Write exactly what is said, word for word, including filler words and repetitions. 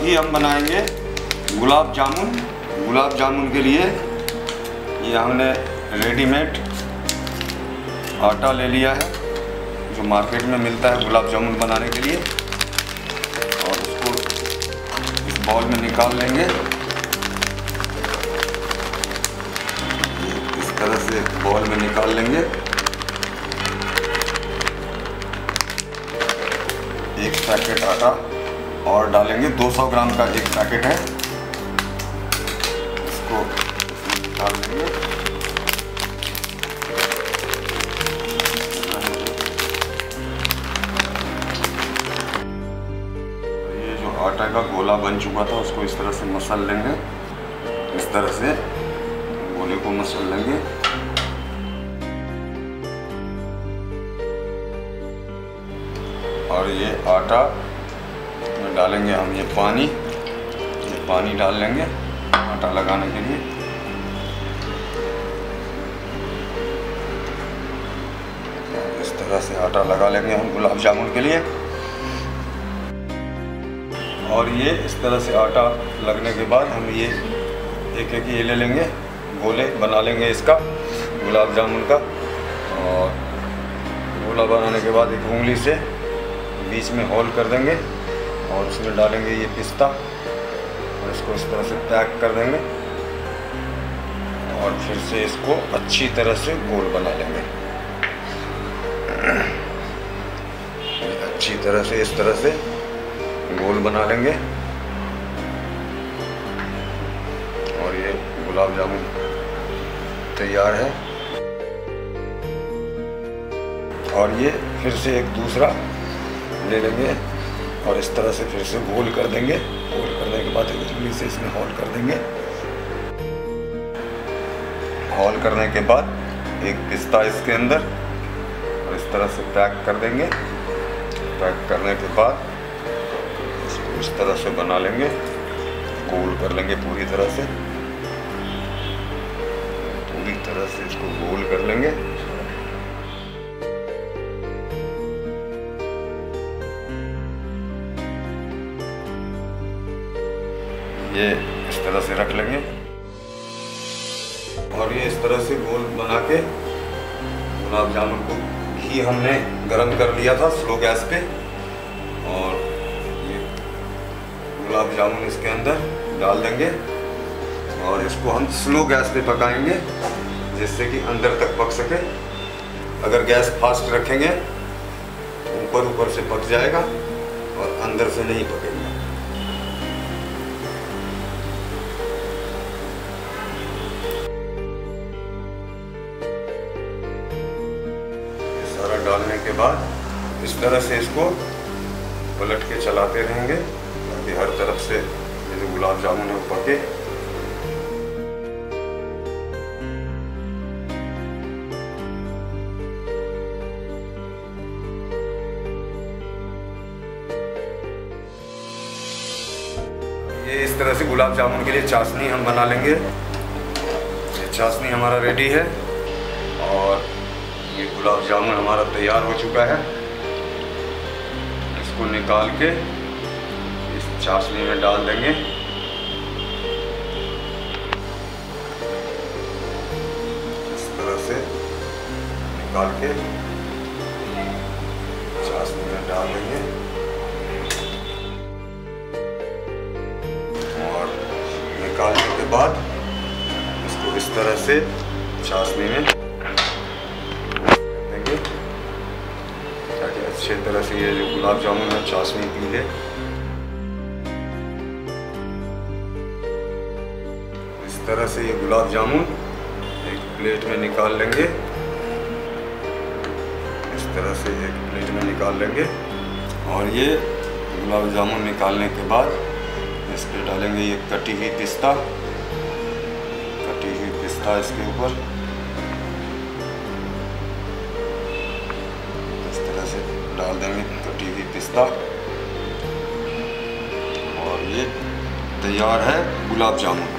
ही हम बनाएंगे गुलाब जामुन। गुलाब जामुन के लिए ये हमने रेडीमेड आटा ले लिया है जो मार्केट में मिलता है गुलाब जामुन बनाने के लिए, और उसको इस बाउल में निकाल लेंगे। इस तरह से बाउल में निकाल लेंगे। एक पैकेट आटा और डालेंगे, दो सौ ग्राम का एक पैकेट है, इसको डाल देंगे। ये जो आटा का गोला बन चुका था उसको इस तरह से मसल लेंगे, इस तरह से गोले को मसल लेंगे। और ये आटा में डालेंगे हम ये पानी, ये पानी डाल लेंगे आटा लगाने के लिए। इस तरह से आटा लगा लेंगे हम गुलाब जामुन के लिए। और ये इस तरह से आटा लगने के बाद हम ये एक एक ये ले लेंगे, गोले बना लेंगे इसका गुलाब जामुन का। और गोला बनाने के बाद एक उंगली से बीच में होल कर देंगे और उसमें डालेंगे ये पिस्ता और इसको इस तरह से पैक कर देंगे। और फिर से इसको अच्छी तरह से गोल बना लेंगे, अच्छी तरह से इस तरह से गोल बना लेंगे। और ये गुलाब जामुन तैयार है। और ये फिर से एक दूसरा ले लेंगे और इस तरह से फिर से गोल कर देंगे। गोल करने के बाद एक उंगली से इसमें होल कर देंगे। होल करने के बाद एक पिस्ता इसके अंदर और इस तरह से पैक कर देंगे। पैक करने के बाद इसको इस तरह से बना लेंगे, गोल कर लेंगे पूरी तरह से, पूरी तरह से इसको गोल कर लेंगे। ये इस तरह से रख लेंगे। और ये इस तरह से गोल बना के गुलाब जामुन को घी हमने गरम कर लिया था स्लो गैस पे, और ये गुलाब जामुन इसके अंदर डाल देंगे और इसको हम स्लो गैस पे पकाएंगे जिससे कि अंदर तक पक सके। अगर गैस फास्ट रखेंगे तो ऊपर ऊपर से पक जाएगा और अंदर से नहीं पकेगा। सारा डालने के बाद इस तरह से इसको पलट के चलाते रहेंगे ताकि हर तरफ से ये जो गुलाब जामुन है वो पके। ये इस तरह से गुलाब जामुन के लिए चाशनी हम बना लेंगे। ये चाशनी हमारा रेडी है और ये गुलाब जामुन हमारा तैयार हो चुका है। इसको निकाल के इस चाशनी में डाल देंगे। इस तरह से निकाल के चाशनी में डाल देंगे और निकालने के बाद इसको इस तरह से चाशनी में ताकि अच्छे तरह से ये जो गुलाब जामुन है चाशनी पी ले। इस तरह से ये गुलाब जामुन एक प्लेट में निकाल लेंगे। इस तरह से एक प्लेट में निकाल लेंगे और ये गुलाब जामुन निकालने के बाद इस पर डालेंगे ये कटी हुई पिस्ता, कटी हुई पिस्ता इसके ऊपर डाल देंगे कटी हुई पिस्ता। और ये तैयार है गुलाब जामुन।